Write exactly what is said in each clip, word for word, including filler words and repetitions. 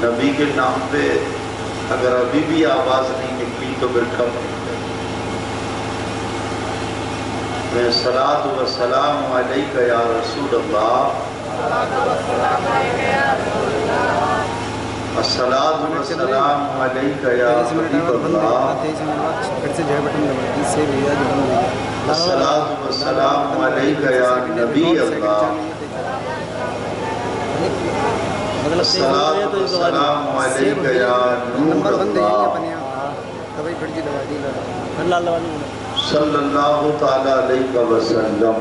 نبی کے نام پہ اگر ابھی بھی آواز نہیں نکلی تو پھر کب نکلے؟ میں صلاۃ و سلام علیک یا رسول اللہ، الصلاۃ و سلام علیک یا حبیب اللہ، الصلاۃ و سلام علیک یا نبی اللہ، الصلاۃ و سلام علیک یا نور اللہ، صلی اللہ تعالی علیہ وسلم۔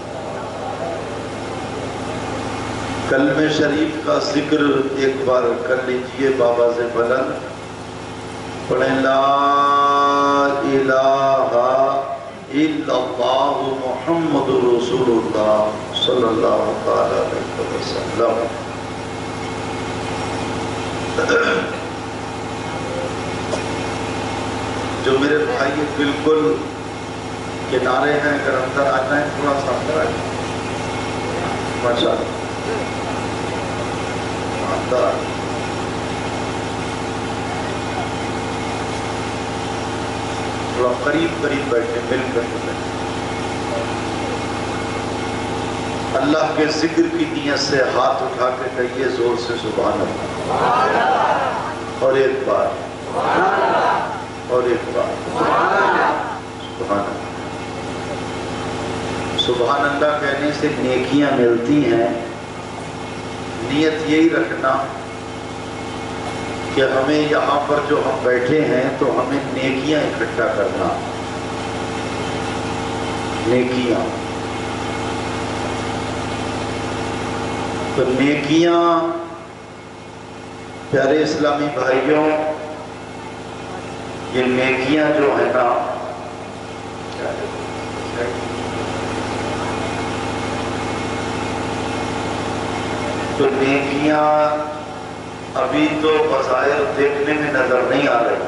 کلمہ شریف کا ذکر ایک بار کر لیجئے بابا سے بلند، پڑھیں لا الہ الا اللہ محمد رسول اللہ صلی اللہ تعالی علیہ وسلم۔ جو میرے بھائی بالکل کنارے ہیں، اگر اندر آ جائیں تھوڑا سا اندر آ جائیں، ماشاء اللہ اندر آ جائیں، تھوڑا قریب قریب بیٹھے، مل کر کے بیٹھے، اللہ کے ذکر کی نیت سے ہاتھ اٹھا کے کہیے زور سے سبحان اللہ، اور ایک بار اور ایک بار سبحان اللہ۔ سبحان اللہ کہنے سے نیکیاں ملتی ہیں، نیت یہی رکھنا کہ ہمیں یہاں پر جو ہم بیٹھے ہیں تو ہمیں نیکیاں اکٹھا کرنا، نیکیاں تو نیکیاں پیارے اسلامی بھائیوں، یہ نیکیاں جو ہیں نا، تو نیکیاں ابھی تو بظاہر دیکھنے میں نظر نہیں آ رہی،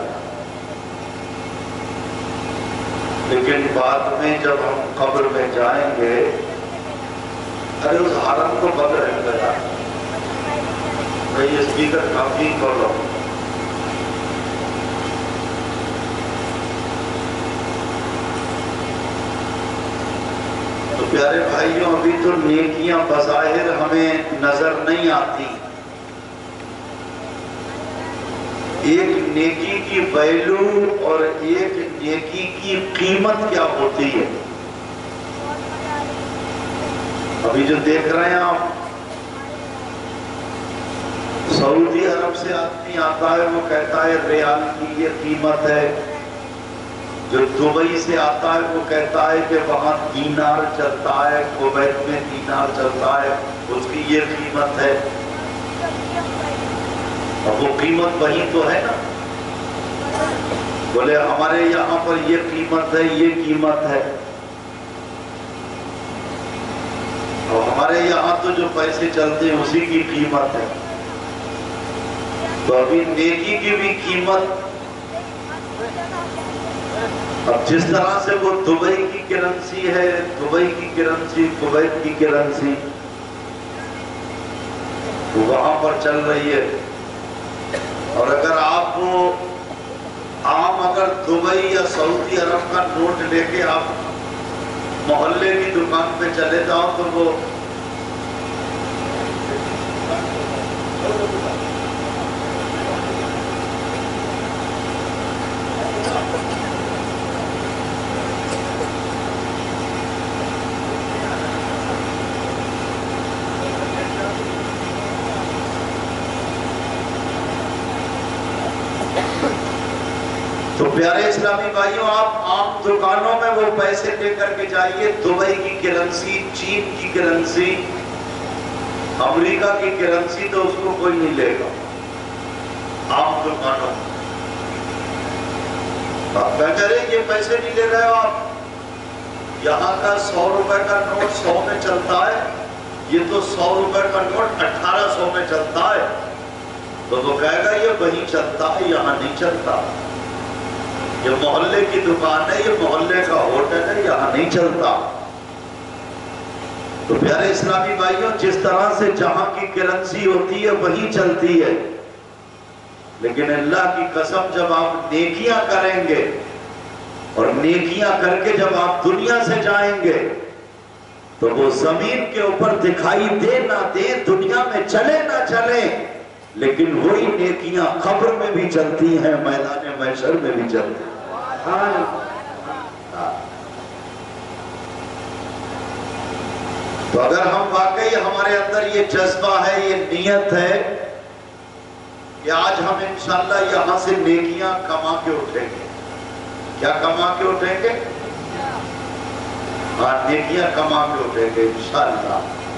لیکن بعد میں جب ہم قبر میں جائیں گے، ارے اس حرم کو بند رہے گا یار، میں یہ اسپیکر کافی کر رہا ہوں، تو پیارے بھائیوں ابھی تو نیکیاں بظاہر ہمیں نظر نہیں آتی، ایک نیکی کی ویلو اور ایک نیکی کی قیمت کیا ہوتی ہے۔ ابھی جو دیکھ رہے ہیں آپ، سعودی عرب سے آدمی آتا ہے وہ کہتا ہے ریال کی یہ قیمت ہے، جو دبئی سے آتا ہے وہ کہتا ہے کہ وہاں دینار چلتا ہے، کویت میں دینار چلتا ہے، اس کی یہ قیمت ہے، اب وہ قیمت وہی تو ہے نا، بولے ہمارے یہاں پر یہ قیمت ہے، یہ قیمت ہے، اور ہمارے یہاں تو جو پیسے چلتے ہیں اسی کی قیمت ہے، تو ابھی نیکی کی بھی قیمت، اب جس طرح سے وہ دبئی کی کرنسی ہے، دبئی کی کرنسی، کویت کی کرنسی وہاں پر چل رہی ہے، اور اگر آپ وہ عام اگر دبئی یا سعودی عرب کا نوٹ لے کے آپ محلے کی دکان پہ چلے جاؤ تو وہ تو پیارے اسلامی بھائیوں، آپ عام دکانوں میں وہ پیسے لے کر کے جائیے، دبئی کی کرنسی، چین کی کرنسی، امریکہ کی کرنسی، تو اس کو کوئی نہیں لے گا عام دکانوں میں۔ آپ کیا کہہ رہے ہیں یہ پیسے نہیں لے رہے ہو آپ، یہاں کا سو روپے کا نوٹ سو میں چلتا ہے، یہ تو سو روپے کا نوٹ اٹھارہ سو میں چلتا ہے، تو وہ کہے گا یہ وہیں چلتا ہے، یہاں نہیں چلتا، یہ محلے کی دکان ہے، یہ محلے کا ہوٹل ہے، یہاں نہیں چلتا۔ تو پیارے اسلامی بھائیوں، جس طرح سے جہاں کی کرنسی ہوتی ہے وہی چلتی ہے، لیکن اللہ کی قسم جب آپ نیکیاں کریں گے اور نیکیاں کر کے جب آپ دنیا سے جائیں گے تو وہ زمین کے اوپر دکھائی دے نہ دے، دنیا میں چلے نہ چلے، لیکن وہی نیکیاں قبر میں بھی چلتی ہیں، میدان محشر میں بھی چلتی ہیں۔ تو اگر ہم واقعی ہمارے اندر یہ جذبہ ہے، یہ نیت ہے کہ آج ہم انشاءاللہ یہاں سے نیکیاں کما کے اٹھیں گے، کیا کما کے اٹھیں گے؟ ہاں، نیکیاں کما کے اٹھیں گے انشاءاللہ،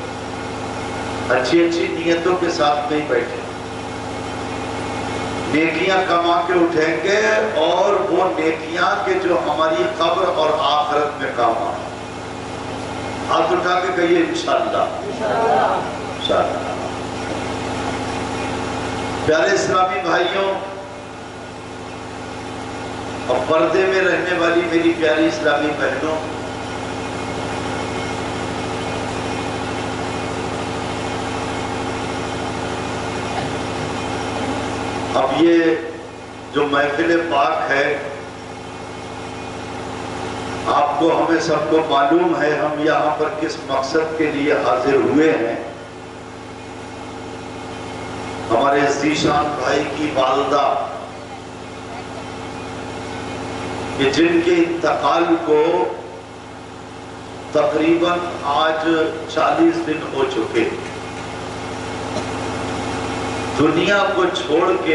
اچھی اچھی نیتوں کے ساتھ نہیں بیٹھیں، نیکیاں کما کے اٹھیں گے، اور وہ نیکیاں کہ جو ہماری قبر اور آخرت میں کام آئیں۔ ہاتھ اٹھا کے کہیے انشاءاللہ، انشاءاللہ۔ پیارے اسلامی بھائیوں اور پردے میں رہنے والی میری پیاری اسلامی بہنوں، اب یہ جو محفل پاک ہے، آپ کو ہمیں سب کو معلوم ہے ہم یہاں پر کس مقصد کے لیے حاضر ہوئے ہیں۔ ہمارے ذیشان بھائی کی والدہ کہ جن کے انتقال کو تقریباً آج چالیس دن ہو چکے، دنیا کو چھوڑ کے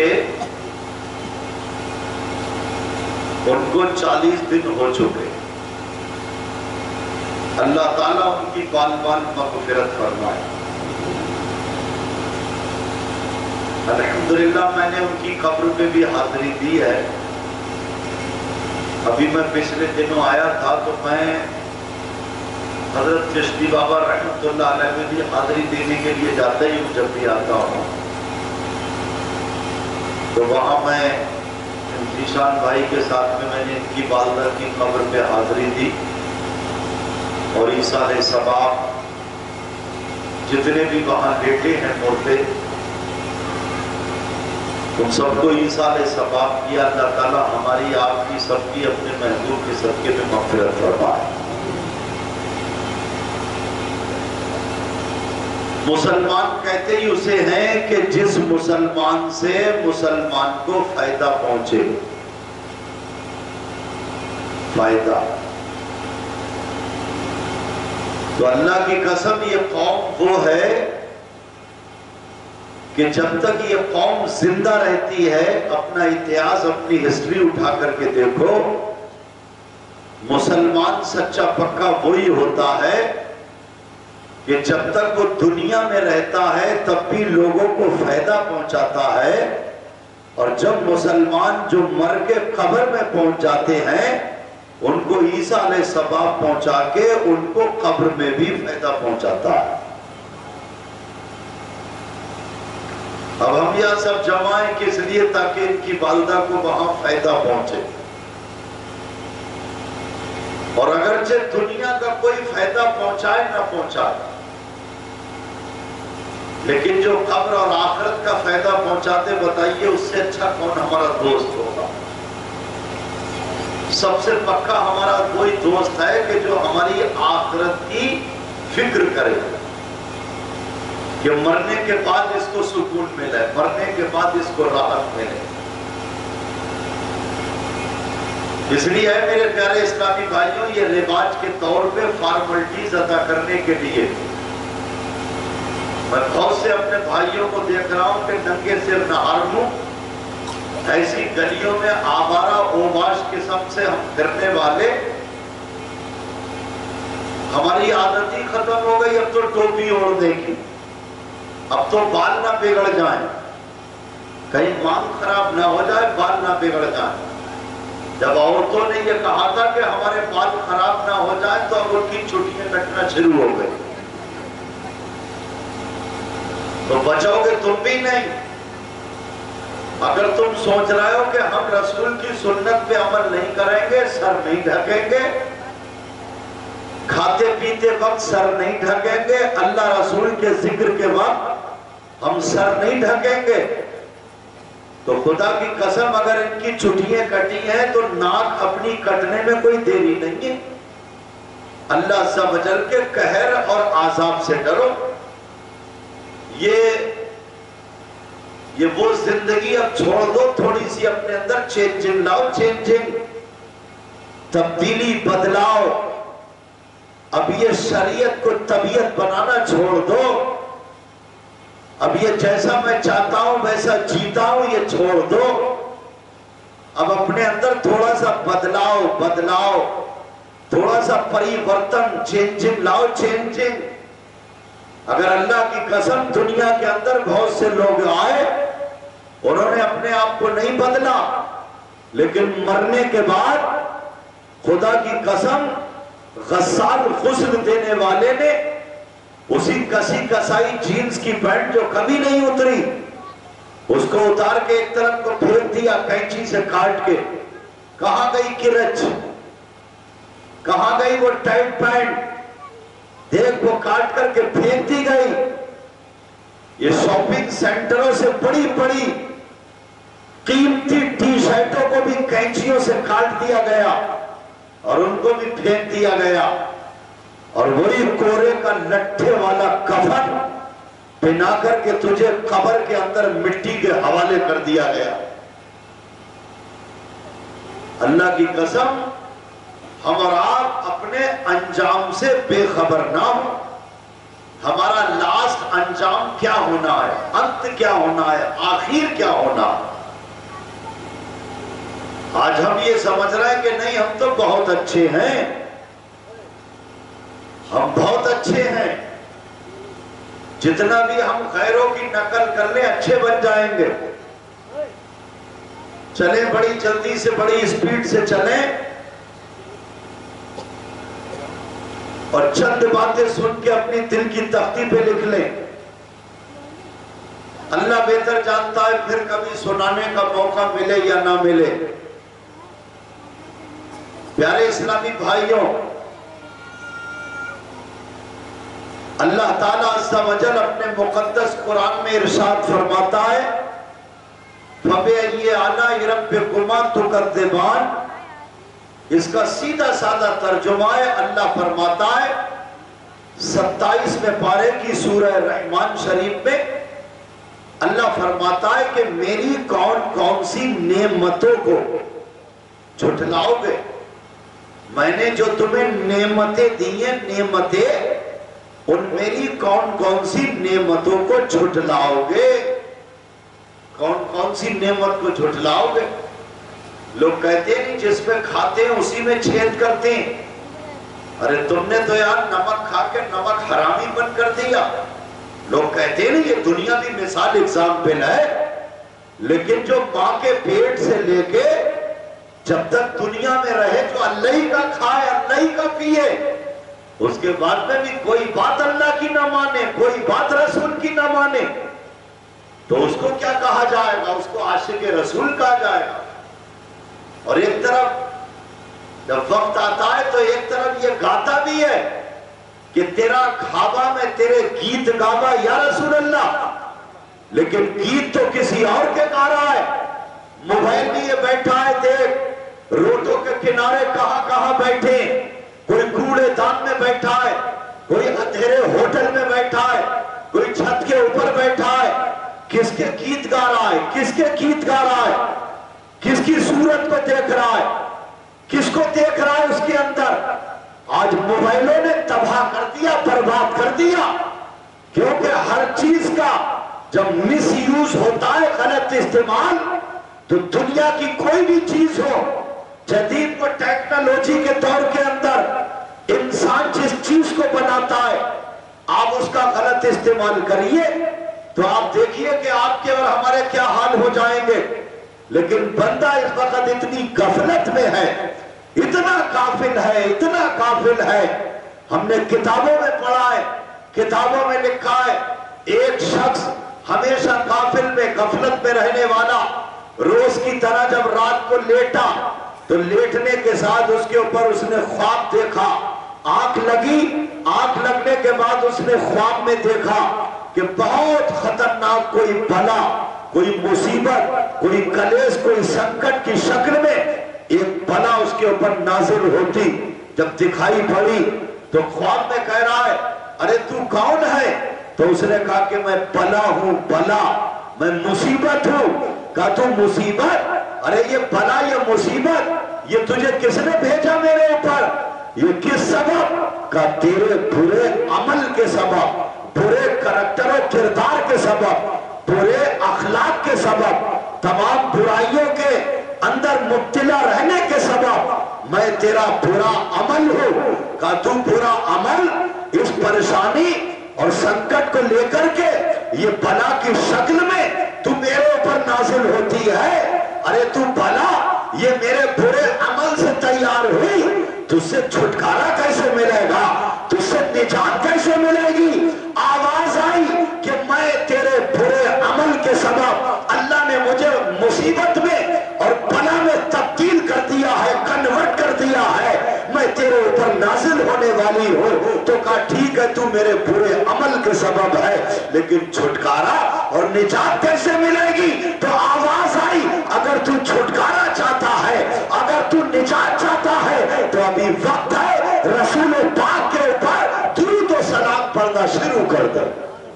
ان کو چالیس دن ہو چکے۔ اللہ تعالیٰ ان کی بال بال مغفرت فرمائے۔ الحمدللہ میں نے ان کی قبر پہ بھی حاضری دی ہے۔ ابھی میں پچھلے دنوں آیا تھا تو میں حضرت چشتی بابا رحمۃ اللہ علیہ میں بھی حاضری دینے کے لیے جاتا ہی ہوں، جب بھی آتا ہوں تو وہاں میں ذیشان بھائی کے ساتھ میں میں نے ان کی والدہ کی قبر پہ حاضری دی، اور ایصال ثواب جتنے بھی وہاں لیٹے ہیں مردے، ان سب کو ایصال ثواب کیا۔ اللہ تعالیٰ ہماری آپ کی سب کی اپنے محبوب کے صدقے میں مغفرت فرمائے۔ مسلمان کہتے ہی اسے ہیں کہ جس مسلمان سے مسلمان کو فائدہ پہنچے، فائدہ۔ تو اللہ کی قسم یہ قوم وہ ہے کہ جب تک یہ قوم زندہ رہتی ہے، اپنا اتہاس اپنی ہسٹری اٹھا کر کے دیکھو، مسلمان سچا پکا وہی ہوتا ہے کہ جب تک وہ دنیا میں رہتا ہے تب بھی لوگوں کو فائدہ پہنچاتا ہے، اور جب مسلمان جو مر کے قبر میں پہنچ جاتے ہیں ان کو ایصال ثواب پہنچا کے ان کو قبر میں بھی فائدہ پہنچاتا ہے۔ اب ہم یہاں سب جمع ہیں کس لیے؟ تاکہ ان کی والدہ کو وہاں فائدہ پہنچے، اور اگرچہ دنیا کا کوئی فائدہ پہنچائے نہ پہنچائے، لیکن جو قبر اور آخرت کا فائدہ پہنچاتے، بتائیے اس سے اچھا کون ہمارا دوست ہوگا؟ سب سے پکا ہمارا کوئی دوست ہے کہ جو ہماری آخرت کی فکر کرے کہ مرنے کے بعد اس کو سکون ملے، مرنے کے بعد اس کو راحت ملے۔ اس لیے ہے میرے پیارے اسلامی بھائیوں، یہ رواج کے طور پہ فارملٹیز ادا کرنے کے لیے میں بہت سے اپنے بھائیوں کو دیکھ رہا ہوں کہ ننگے سر نہار ہوں، ایسی گلیوں میں آوارہ اوباش قسم سے ہم پھرنے والے، ہماری عادت ہی ختم ہو گئی اب تو ٹوپی اوڑھنے کی، اب تو بال نہ بگڑ جائیں، کہیں مانگ خراب نہ ہو جائے، بال نہ بگڑ جائیں۔ جب عورتوں نے یہ کہا تھا کہ ہمارے بال خراب نہ ہو جائیں تو اب ان کی چھٹیاں کٹنا شروع ہو گئی، تو بچاؤ گے تم بھی نہیں۔ اگر تم سوچ رہے ہو کہ ہم رسول کی سنت پہ عمل نہیں کریں گے، سر نہیں ڈھکیں گے، کھاتے پیتے وقت سر نہیں ڈھکیں گے، اللہ رسول کے ذکر کے وقت ہم سر نہیں ڈھکیں گے، تو خدا کی قسم اگر ان کی چھٹیاں کٹی ہیں تو ناک اپنی کٹنے میں کوئی دیری نہیں ہے. اللہ عز و جل کے قہر اور عذاب سے ڈرو. یہ یہ وہ زندگی اب چھوڑ دو, تھوڑی سی اپنے اندر چینجنگ لاؤ, چینجنگ تبدیلی بدلاؤ. اب یہ شریعت کو طبیعت بنانا چھوڑ دو. اب یہ جیسا میں چاہتا ہوں ویسا جیتا ہوں یہ چھوڑ دو. اب اپنے اندر تھوڑا سا بدلاؤ بدلاؤ تھوڑا سا پریورتن, چینجنگ لاؤ, چینجنگ. اگر اللہ کی قسم دنیا کے اندر بہت سے لوگ آئے, انہوں نے اپنے آپ کو نہیں بدلا, لیکن مرنے کے بعد خدا کی قسم غسال غسل دینے والے نے اسی کسی کسائی جینز کی پینٹ جو کبھی نہیں اتری, اس کو اتار کے ایک طرف کو پھینک دیا کینچی سے کاٹ کے. کہاں گئی کرچ, کہاں گئی وہ ٹائٹ پینٹ, دیکھ وہ کاٹ کر کے پھینک دی گئی. یہ شاپنگ سینٹروں سے بڑی بڑی قیمتی ٹی شرٹوں کو بھی کینچیوں سے کاٹ دیا گیا اور ان کو بھی پھینک دیا گیا, اور وہی کورے کا لٹھے والا کفن پہنا کر کے تجھے قبر کے اندر مٹی کے حوالے کر دیا گیا. اللہ کی قسم ہم اور آپ اپنے انجام سے بے خبر نہ ہو. ہمارا لاسٹ انجام کیا ہونا ہے, انت کیا ہونا ہے, آخر کیا ہونا ہے. آج ہم یہ سمجھ رہے ہیں کہ نہیں ہم تو بہت اچھے ہیں, ہم بہت اچھے ہیں, جتنا بھی ہم غیروں کی نقل کر لیں اچھے بن جائیں گے. چلیں بڑی جلدی سے, بڑی اسپیڈ سے چلیں اور چند باتیں سن کے اپنی دل کی تختی پہ لکھ لیں. اللہ بہتر جانتا ہے پھر کبھی سنانے کا موقع ملے یا نہ ملے. پیارے اسلامی بھائیوں, اللہ تعالیٰ عز و جل اپنے مقدس قرآن میں ارشاد فرماتا ہے فَبِأَيِّ آلَاءِ رَبِّكُمَا تُكَذِّبَانِ. اس کا سیدھا سادہ ترجمہ ہے, اللہ فرماتا ہے ستائیسویں پارے کی سورہ رحمان شریف میں, اللہ فرماتا ہے کہ میری کون کون سی نعمتوں کو جھٹلاؤ گے. میں نے جو تمہیں نعمتیں دی ہیں, نعمتیں, ان میری کون کون سی نعمتوں کو جھٹلاؤ گے. کون کون سی نعمت کو جھٹلاؤ گے. لوگ کہتے نہیں جس میں کھاتے ہیں اسی میں چھید کرتے ہیں. ارے تم نے تو یار نمک کھا کے نمک حرامی بن کر دیا. لوگ کہتے نہیں یہ دنیا بھی مثال ایگزامپل ہے, لیکن جو ماں کے پیٹ سے لے کے جب تک دنیا میں رہے جو اللہ ہی کا کھائے اللہ ہی کا پیے, اس کے بعد میں بھی کوئی بات اللہ کی نہ مانے, کوئی بات رسول کی نہ مانے, تو اس کو کیا کہا جائے گا؟ اس کو عاشق رسول کہا جائے گا. اور ایک طرف جب وقت آتا ہے تو ایک طرف یہ گاتا بھی ہے کہ تیرا کھابا میں تیرے گیت گاوا یا رسول اللہ, لیکن گیت تو کسی اور کے گا رہا ہے. موبائل میں یہ بیٹھا ہے, دیکھ روڈوں کے کنارے کہاں کہاں بیٹھے, کوئی کوڑے دان میں بیٹھا ہے, کوئی اندھیرے ہوٹل میں بیٹھا ہے, کوئی چھت کے اوپر بیٹھا ہے. کس کے گیت گا رہا ہے, کس کے گیت گا رہا ہے, کس کی صورت کو دیکھ رہا ہے, کس کو دیکھ رہا ہے اس کے اندر. آج موبائلوں نے تباہ کر دیا, برباد کر دیا, کیونکہ ہر چیز کا جب مس یوز ہوتا ہے, غلط استعمال, تو دنیا کی کوئی بھی چیز ہو, جدید و ٹیکنالوجی کے دور کے اندر انسان جس چیز کو بناتا ہے, آپ اس کا غلط استعمال کریے تو آپ دیکھیے کہ آپ کے اور ہمارے کیا حال ہو جائیں گے. لیکن بندہ اس وقت اتنی غفلت میں ہے, اتنا غافل ہے, اتنا غافل ہے. ہم نے کتابوں میں پڑھا ہے, کتابوں میں لکھا ہے, ایک شخص ہمیشہ غافل میں, غفلت میں رہنے والا, روز کی طرح جب رات کو لیٹا تو لیٹنے کے ساتھ اس کے اوپر اس نے خواب دیکھا. آنکھ لگی, آنکھ لگنے کے بعد اس نے خواب میں دیکھا کہ بہت خطرناک کوئی بلا کوئی مصیبت، کوئی کلیش، کوئی سنکٹ کی شکل میں ایک بلا اس کے اوپر نازل ہوتی، جب دکھائی پڑی تو خواب میں کہہ رہا ہے ارے تو کون ہے؟ تو اس نے کہا کہ میں بلا ہوں، بلا، میں مصیبت ہوں۔ کہا تو مصیبت؟ ارے یہ بلا، یہ مصیبت، یہ تجھے کس نے بھیجا میرے اوپر؟ یہ کس سبب؟ کہا تیرے برے عمل کے سبب، برے کریکٹر و کردار کے سبب، برے اخلاق کے سبب، تمام برائیوں کے اندر مبتلا رہنے کے سبب میں تیرا برا عمل ہوں۔ کہا تو برا عمل اس پریشانی اور سنکٹ کو لے کر کے یہ بلا کی شکل میں تو میرے اوپر نازل ہوتی ہے؟ ارے تو بلا یہ میرے برے عمل سے تیار ہوئی، تجھ سے چھٹکارا کیسے ملے گا؟ تجھ سے نجات کیسے ملے گی؟ آواز آئی کہ میں تیرے برے عمل کے سبب اللہ نے مجھے مصیبت میں اور بلا میں تبدیل کر دیا ہے، کنورٹ کر دیا ہے، میں تیرے اوپر نازل ہونے والی ہوں۔ تو کہا ٹھیک ہے تو میرے برے عمل کے سبب ہے، لیکن چھٹکارا اور نجات کیسے ملے گی؟ تو آواز آئی اگر تو چھٹکارا چاہتا ہے، اگر تو نجات چاہتا ہے تو ابھی وقت ہے رسول پاک کے اوپر درود و سلام پڑھنا شروع کر دے۔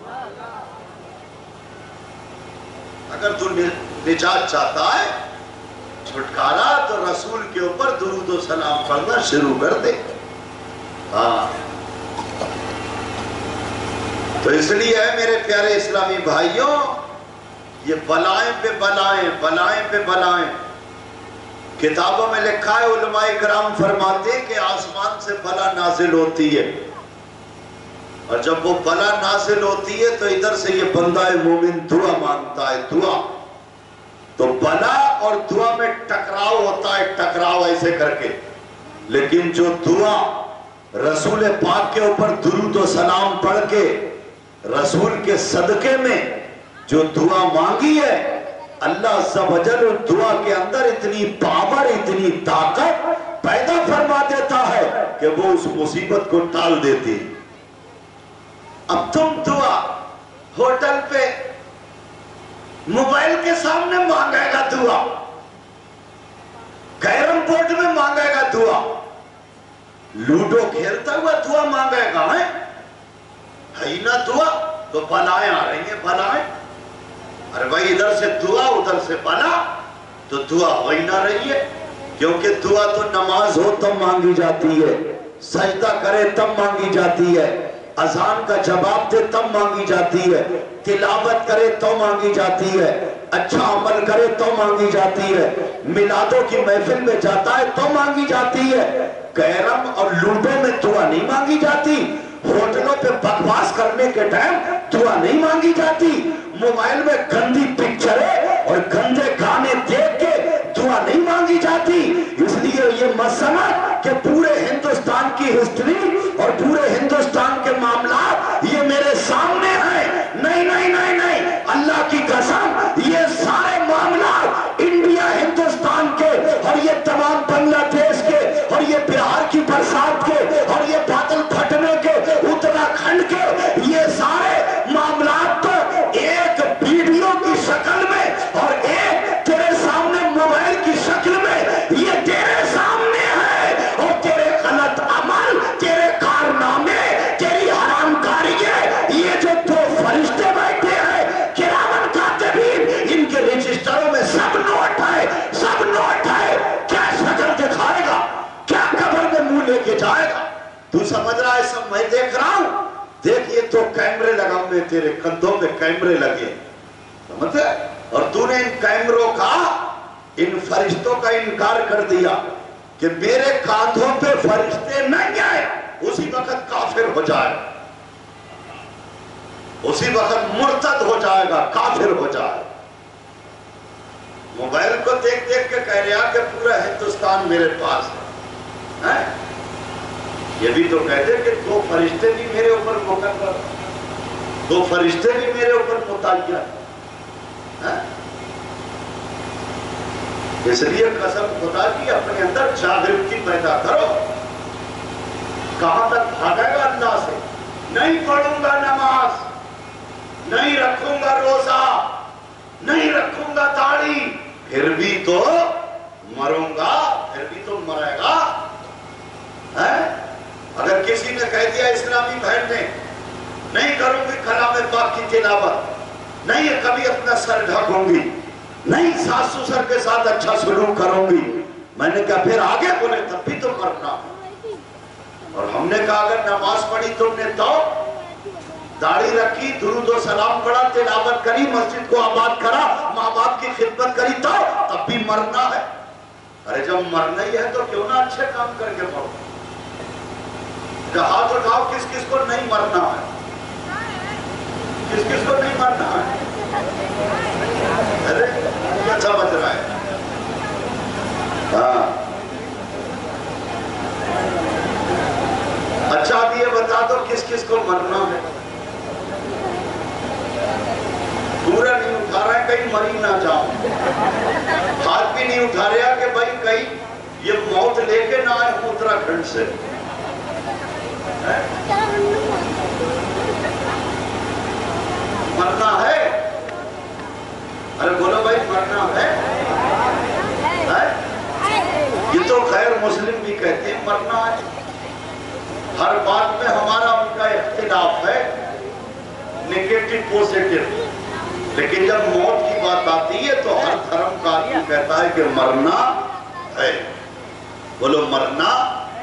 اگر تو نجات چاہتا ہے، چھٹکارا، تو رسول کے اوپر درود و سلام پڑھنا شروع کر دے۔ ہاں تو اس لیے ہے میرے پیارے اسلامی بھائیوں، یہ بلائیں پہ بلائیں، بلائیں پہ بلائیں۔ کتابوں میں لکھا ہے، علماء کرام فرماتے ہیں کہ آسمان سے بلا نازل ہوتی ہے، اور جب وہ بلا نازل ہوتی ہے تو ادھر سے یہ بندہ مومن دعا مانگتا ہے، دعا، تو بلا اور دعا میں ٹکراؤ ہوتا ہے، ٹکراؤ ایسے کر کے، لیکن جو دعا رسول پاک کے اوپر درود و سلام پڑھ کے رسول کے صدقے میں جو دعا مانگی ہے، اللہ عز و جل دعا کے اندر اتنی پاور، اتنی طاقت پیدا فرما دیتا ہے کہ وہ اس مصیبت کو ٹال دیتی۔ اب تم دعا ہوٹل پہ موبائل کے سامنے مانگے گا دعا، کیرم بورڈ میں مانگے گا دعا، لوڈو کھیلتا ہوا دعا مانگے گا، ہے ہی نہ دعا تو بلائیں آ رہی ہیں، بلائیں۔ ارے بھائی ادھر سے دعا ادھر سے بلا، تو دعا ہو ہی نہ رہی ہے، کیونکہ دعا تو نماز ہو تب مانگی جاتی ہے، سجدہ کرے تب مانگی جاتی ہے، اذان کا جواب دے تب مانگی جاتی ہے، تلاوت کرے تو مانگی جاتی ہے، اچھا عمل کرے تو مانگی جاتی ہے، میلادوں کی محفل میں جاتا ہے تو مانگی جاتی ہے۔ کیرم اور لوڈو میں دعا نہیں مانگی جاتی، ہوٹلوں پہ بکواس کرنے کے ٹائم دعا نہیں مانگی جاتی، موبائل میں گندی پکچریں اور گندے گانے دیکھ کے دعا نہیں مانگی جاتی۔ اس لیے یہ مت سمجھ کہ پورے ہندوستان کی ہسٹری اور پورے ہندوستان کے معاملات یہ میرے سامنے ہیں، نہیں نہیں نہیں نہیں، اللہ کی قسم یہ سارے معاملات انڈیا، ہندوستان کے، اور یہ تمام بنگلہ دیش کے، اور یہ بہار کی برسات کے، اور یہ بادل پھٹنے کے، اتراکھنڈ کے، یہ سارے معاملات تو ایک ویڈیو کی شکل میں اور ایک تیرے سامنے موبائل کی شکل میں یہ تیرے سامنے ہے، اور تیرے غلط عمل، تیرے کارنامے، تیری حرام کاریاں، یہ جو دو فرشتے بیٹھے ہیں کرامن کاتبین، ان کے رجسٹروں میں سب نوٹ ہے، سب نوٹ ہے۔ کیا شکل دکھائے گا، کیا قبر میں منہ لے کے جائے گا؟ تو سمجھ رہا ہے سب میں دیکھ رہا ہوں؟ دیکھئے تو کیمرے لگا ہوئے، تیرے کندھوں پہ کیمرے لگے، سمجھے؟ اور تو نے ان کیمروں کا، ان فرشتوں کا انکار کر دیا کہ میرے کاندھوں پہ فرشتے نہیں آئے، اسی وقت کافر ہو جائے، اسی وقت مرتد ہو جائے گا، کافر ہو جائے۔ موبائل کو دیکھ دیکھ کے کہہ رہا کہ پورا ہندوستان میرے پاس ہے، یہ بھی تو کہتے کہ دو فرشتے بھی میرے اوپر مقرر، دو فرشتے بھی میرے اوپر متعین ہے۔ اس لیے قسم خدا کی اپنے اندر جاگرتی پیدا کرو۔ کہاں تک بھاگے گا اللہ سے؟ نہیں پڑھوں گا نماز، نہیں رکھوں گا روزہ، نہیں پھر بھی تو مروں گا، پھر بھی تو مرے گا. اگر کسی نے کہہ دیا اسلامی بہن نے نہیں کروں گی کلام پاک کی تلاوت، نہیں کبھی اپنا سر ڈھکوں گی، نہیں ساس سسر کے ساتھ اچھا سلوک کروں گی، میں نے کہا پھر آگے بولے تب بھی تو کرنا. اور ہم نے کہا اگر نماز پڑھی تم نے تو داڑھی رکھی، درود و سلام پڑھا، تلاوت کری، مسجد کو آباد کرا، ماں باپ کی خدمت کری تو تب بھی مرنا ہے. ارے جب مرنا ہی ہے تو کیوں نہ اچھے کام کر کے مرو. ہاتھ اٹھاؤ کس کس کو نہیں مرنا ہے، کس کس کو نہیں مرنا ہے. ارے کیا سمجھ رہا ہے. ہاں اچھا اب یہ بتا دو کس کس کو مرنا ہے. پورا نہیں اٹھا رہا ہے کہیں مری نہ جاؤں. ہاتھ بھی نہیں اٹھا رہا کہ بھائی کہیں یہ موت لے کے نہ آئے اتراکھنڈ سے. مرنا ہے. ارے بولو بھائی مرنا ہے. یہ تو خیر مسلم بھی کہتے ہیں مرنا ہے. ہر بات میں ہمارا ان کا اختلاف ہے، نیگیٹو پوزیٹو. لیکن جب موت کی بات آتی ہے تو ہر دھرم کا آدمی کہتا ہے کہ مرنا ہے. بولو مرنا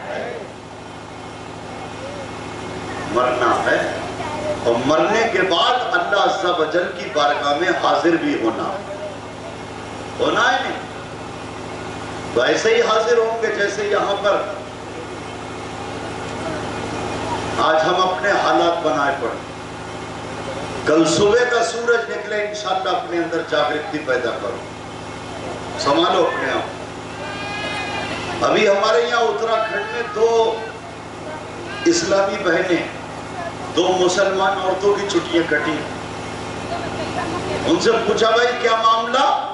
مرنا ہے. اور مرنے کے بعد اللہ عز و جل کی بارگاہ میں حاضر بھی ہونا ہونا ہے نہیں. تو ایسے ہی حاضر ہوں گے جیسے یہاں پر آج ہم اپنے حالات بنائے پڑے. کل صبح کا سورج نکلے انشاءاللہ اپنے اندر جاگرتی پیدا کرو، سنبھالو اپنے آپ. ابھی ہمارے یہاں اتراکھنڈ میں دو اسلامی بہنیں، دو مسلمان عورتوں کی چھٹیاں کٹی. ان سے پوچھا بھائی کیا معاملہ؟